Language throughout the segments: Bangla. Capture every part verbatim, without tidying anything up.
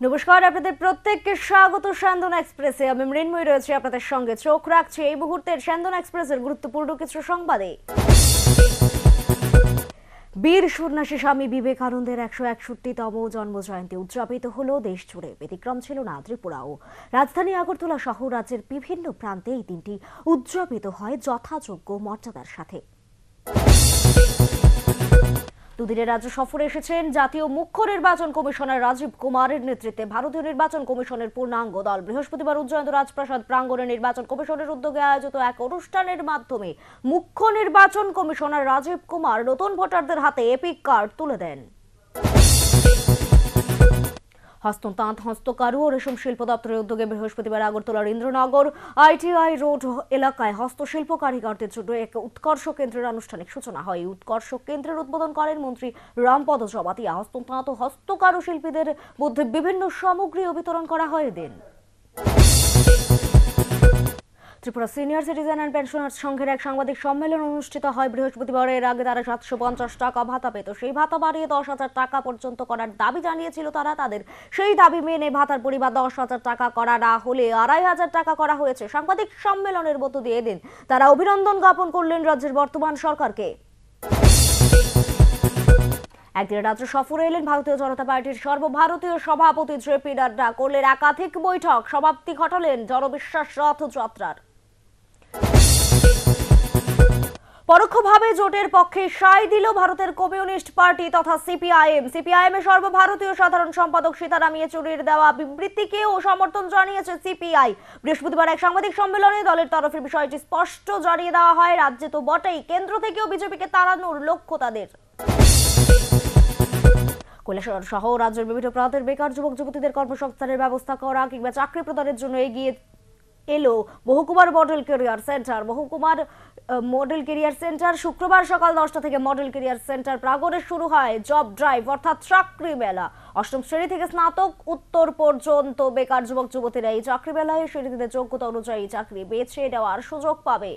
নমস্কার, আপনাদের প্রত্যেককে স্বাগত স্যান্দন এক্সপ্রেসে। আমি মৃন্ময়ী রয়েছে আপনাদের সঙ্গে। চোখ রাখছি এই মুহূর্তের স্যান্দন এক্সপ্রেসের গুরুত্বপূর্ণ কিছু সংবাদে। বীর সন্ন্যাসী স্বামী বিবেকানন্দের একশো একষট্টিতম জন্মজয়ন্তী উদযাপিত হল দেশ জুড়ে। ব্যতিক্রম ছিল না ত্রিপুরাও। রাজধানী আগরতলা সহ রাজ্যের বিভিন্ন প্রান্তে এই দিনটি উদযাপিত হয় যথাযোগ্য মর্যাদার সাথে। দুদিনের রাজ্য সফরে এসেছেন জাতীয় মুখ্য নির্বাচন কমিশনার রাজীব কুমারের নেতৃত্বে ভারতীয় নির্বাচন কমিশনের পূর্ণাঙ্গ দল। বৃহস্পতিবার উজ্জয়ন্ত রাজপ্রাসাদ প্রাঙ্গণে নির্বাচন কমিশনের উদ্যোগে আয়োজিত এক অনুষ্ঠানের মাধ্যমে মুখ্য নির্বাচন কমিশনার রাজীব কুমার নতুন ভোটারদের হাতে এপিক কার্ড তুলে দেন। হস্ততাঁত, হস্তকারু ও রেশম শিল্প দপ্তরের উদ্যোগে বৃহস্পতিবার আগরতলার ইন্দ্রনগর আইটিআই রোড এলাকায় হস্তশিল্প কারিগরদের জন্য এক উৎকর্ষ কেন্দ্রের আনুষ্ঠানিক সূচনা হয়। এই উৎকর্ষ কেন্দ্রের উদ্বোধন করেন মন্ত্রী রামপদ জবাতিয়া। হস্ততাঁত ও হস্তকারু শিল্পীদের মধ্যে বিভিন্ন সামগ্রীও বিতরণ করা হয় এদিন। Tripura senior citizen and pensioners সংঘের এক সাংবাদিক সম্মেলন অনুষ্ঠিত হয় বৃহস্পতিবার। এর আগে তারা সাতশো পঞ্চাশ টাকা ভাতা পেত, সেই ভাতা বাড়িয়ে দশ হাজার টাকা পর্যন্ত করার দাবি জানিয়েছিল তারা। তাদের সেই দাবি মেনে ভাতার পরিমাণ দশ হাজার টাকা করা না হলে আড়াই হাজার টাকা করা হয়েছে। সাংবাদিক সম্মেলনের মধ্য দিয়ে এদিন তারা অভিনন্দন জ্ঞাপন করলেন রাজ্যের বর্তমান সরকারকে। একদিনের রাজ্য সফরে এলেন ভারতীয় জনতা পার্টির সর্বভারতীয় সভাপতি জেপি নাড্ডা। করলেন একাধিক বৈঠক, সমাপ্তি ঘটালেন জনবিশ্বাস রথযাত্রার। পরোক্ষভাবে জোটের পক্ষে সায় দিল ভারতের কমিউনিস্ট পার্টি তথা সিপিআইএম। সিপিআইএম এর সর্বভারতীয় সাধারণ সম্পাদক সীতারাম ইয়েচুরির দেওয়া বিবৃতিকেও সমর্থন জানিয়েছে সিপিআই। বৃহস্পতিবার এক সাংবাদিক সম্মেলনে দলের তরফে বিষয়টি স্পষ্ট জানিয়ে দেওয়া হয়। রাজ্যে তো বটেই, কেন্দ্র থেকেও বিজেপিকে তাড়ানোর লক্ষ্য তাদের। কৈলাসহর সহ রাজ্যের বিভিন্ন প্রান্তের বেকার যুবক যুবতীদের কর্মসংস্থানের ব্যবস্থা করা কিংবা চাকরি প্রদানের জন্য এগিয়ে এলো মহকুমার মডেল কেরিয়ার সেন্টার। মহকুমার মডেল কেরিয়ার সেন্টার শুক্রবার সকাল দশটা থেকে মডেল কেরিয়ার সেন্টার প্রাঙ্গণে শুরু হয় জব ড্রাইভ অর্থাৎ চাকরি মেলা। অষ্টম শ্রেণী থেকে স্নাতক উত্তর পর্যন্ত বেকার যুবক যুবতীরা এই চাকরি মেলায় শ্রেণীতে যোগ্যতা অনুযায়ী চাকরি বেছে নেওয়ার সুযোগ পাবে।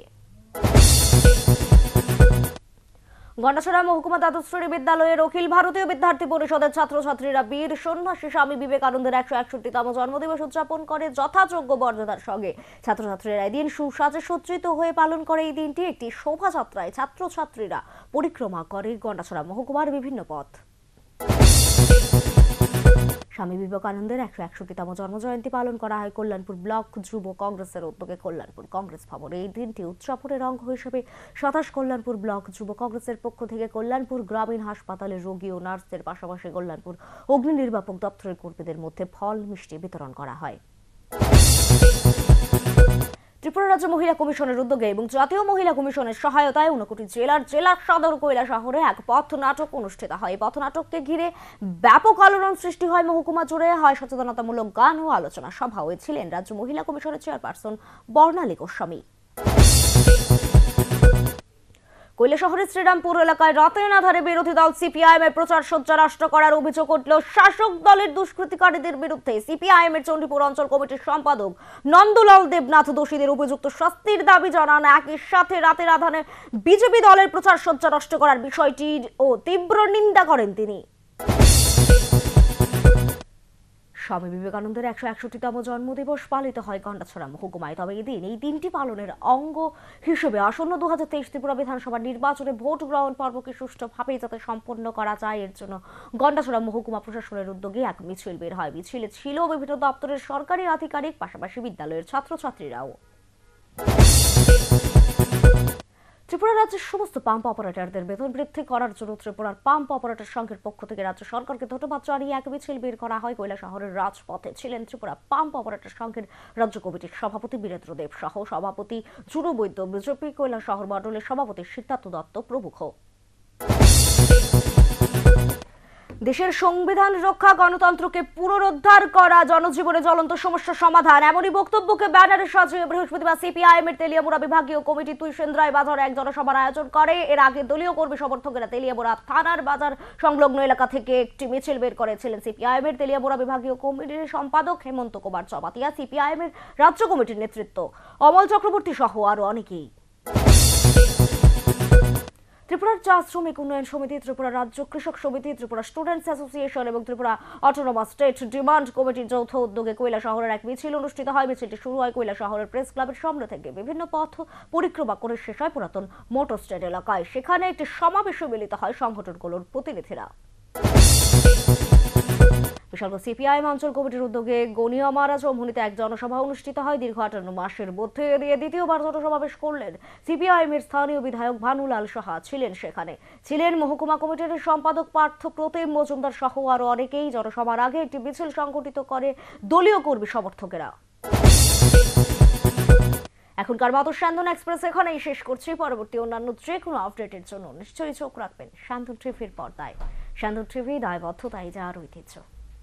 গন্ডাছড়া মহকুমা দ্বাদশ শ্রেণী বিদ্যালয়ের অখিল ভারতীয় বিদ্যার্থী পরিষদের ছাত্রছাত্রীরা বীর সন্ন্যাসী স্বামী বিবেকানন্দের একশো একষট্টিতম জন্মদিবস উদযাপন করে যথাযোগ্য মর্যাদার সঙ্গে। ছাত্রছাত্রীরা এদিন সুসাজে সজ্জিত হয়ে পালন করে এই দিনটি। একটি শোভাযাত্রায় ছাত্রছাত্রীরা পরিক্রমা করে গন্ডাছড়া মহকুমার বিভিন্ন পথ। স্বামী বিবেকানন্দের একশো একষট্টিতম জন্মজয়ন্তী পালন করা হয় কল্যাণপুর ব্লক যুব কংগ্রেসের উদ্যোগে কল্যাণপুর কংগ্রেস ভবনে। এই দিনটি উদযাপনের অঙ্গ হিসেবে সাতাশ কল্যাণপুর ব্লক যুব কংগ্রেসের পক্ষ থেকে কল্যাণপুর গ্রামীণ হাসপাতালে রোগী ও নার্সদের পাশাপাশি কল্যাণপুর অগ্নি নির্বাপক দপ্তরের কর্মীদের মধ্যে ফল মিষ্টি বিতরণ করা হয়। ত্রিপুরা রাজ্য মহিলা কমিশনের উদ্যোগে এবং জাতীয় মহিলা কমিশনের সহায়তায় ঊনকোটি জেলার জেলা সদর কৈলাসহরে এক পথ নাটক অনুষ্ঠিত হয়। এই পথ নাটককে ঘিরে ব্যাপক আলোড়ন সৃষ্টি হয় মহকুমা জুড়ে। হয় সচেতনতামূলক গান ও আলোচনা সভা। হয়েছিলেন রাজ্য মহিলা কমিশনের চেয়ারপারসন বর্ণালী গোস্বামী। কৈলাসহরের শ্রীরামপুর এলাকায় রাতের আধারে বিরোধী দল সিপিআইএম এর প্রচার সজ্জা নষ্ট করার অভিযোগ উঠল শাসক দলের দুষ্কৃতিকারীদের বিরুদ্ধে। সিপিআইএম এর চণ্ডীপুর অঞ্চল কমিটির সম্পাদক নন্দলাল দেবনাথ দোষীদের উপযুক্ত শাস্তির দাবি জানান। একই সাথে রাতের আধারে বিজেপি দলের প্রচার সজ্জা নষ্ট করার বিষয়টির ও তীব্র নিন্দা করেন তিনি। স্বামী বিবেকানন্দের একশো একষট্টিতম জন্মদিবস পালিত হয় গন্ডাছড়া মহকুমায়। তবে এদিন এই দিনটি পালনের অঙ্গ হিসেবে আসন্ন দু হাজার তেইশ ত্রিপুরা বিধানসভা নির্বাচনে ভোট গ্রহণ পর্বকে সুষ্ঠুভাবে যাতে সম্পন্ন করা যায় এর জন্য গন্ডাছড়া মহকুমা প্রশাসনের উদ্যোগে এক মিছিল বের হয়। মিছিলে ছিল বিভিন্ন দপ্তরের সরকারি আধিকারিক, পাশাপাশি বিদ্যালয়ের ছাত্রছাত্রীরাও। ত্রিপুরা রাজ্যের সমস্ত পাম্প অপারেটরদের বেতন বৃদ্ধি করার জন্য ত্রিপুরার পাম্প অপারেটর সংঘের পক্ষ থেকে রাজ্য সরকারকে ধন্যবাদ জানিয়ে এক মিছিল বের করা হয়। কৈলাসহরের রাজপথে ছিলেন ত্রিপুরা পাম্প অপারেটর সংঘের রাজ্য কমিটির সভাপতি বীরেন্দ্র দেব সহ সভাপতি চুরু বৈদ্য, বিজেপি কৈলাসহর মণ্ডলের সভাপতি সিদ্ধার্থ দত্ত প্রমুখ। দেশের সংবিধান রক্ষা, গণতন্ত্রকে পুনরুদ্ধার করা, জনজীবনে জ্বলন্ত সমস্যার সমাধান, এমনই বক্তব্যকে ব্যানারে সাজিয়ে বৃহস্পতিবার সিপিআইএম এর তেলিয়ামুড়া বিভাগীয় কমিটি তুইসেন্দ্রায় বাজারে এক জনসভার আয়োজন করে। এর আগে দলীয় কর্মী সমর্থকেরা তেলিয়ামুড়া থানার বাজার সংলগ্ন এলাকা থেকে একটি মিছিল বের করেছিলেন। সিপিআইএম এর তেলিয়ামুড়া বিভাগীয় কমিটির সম্পাদক হেমন্ত কুমার চবাতিয়া, সিপিআইএম এর রাজ্য কমিটির নেতৃত্ব অমল চক্রবর্তী সহ আরো অনেকেই। ত্রিপুরার চা শ্রমিক উন্নয়ন সমিতি, ত্রিপুরা রাজ্য কৃষক সমিতি, ত্রিপুরা স্টুডেন্টস অ্যাসোসিয়েশন এবং ত্রিপুরা অটোনমাস স্টেট ডিমান্ড কমিটির যৌথ উদ্যোগে কৈলা শহরের এক মিছিল অনুষ্ঠিত হয়। মিছিলটি শুরু হয় কৈলা শহরের প্রেস ক্লাবের সামনে থেকে, বিভিন্ন পথ পরিক্রমা করে শেষ হয় পুরাতন মোটর স্ট্যান্ড এলাকায়। সেখানে একটি সমাবেশে মিলিত হয় সংগঠনগুলোর প্রতিনিধিরা। বিশাল সিপিআইএম অঞ্চল কমিটির উদ্যোগে গনিয়ামারা চৌমুহনীতে এক জনসভা অনুষ্ঠিত হয়। দীর্ঘ আটান্ন মাসের মধ্যে দিয়ে দ্বিতীয়বার জনসমাবেশ করলেন সিপিআইএম এর স্থানীয় বিধায়ক ভানুলাল সাহা। ছিলেন সেখানে ছিলেন মহকুমা কমিটির সম্পাদক পার্থ প্রতিম মজুমদার সহ আরো অনেকেই। জনসভার আগে একটি মিছিল সংগঠিত করে দলীয় কর্মী সমর্থকেরা। এখনকার মতো শান্তন এক্সপ্রেস এখানেই শেষ করছি। পরবর্তী অন্যান্য যে কোনো আপডেটের জন্য নিশ্চয়ই চোখ রাখবেন শান্তন টিভির পর্দায়। শান্তন টিভি দায়বদ্ধতাই যার ঐতিহ্য।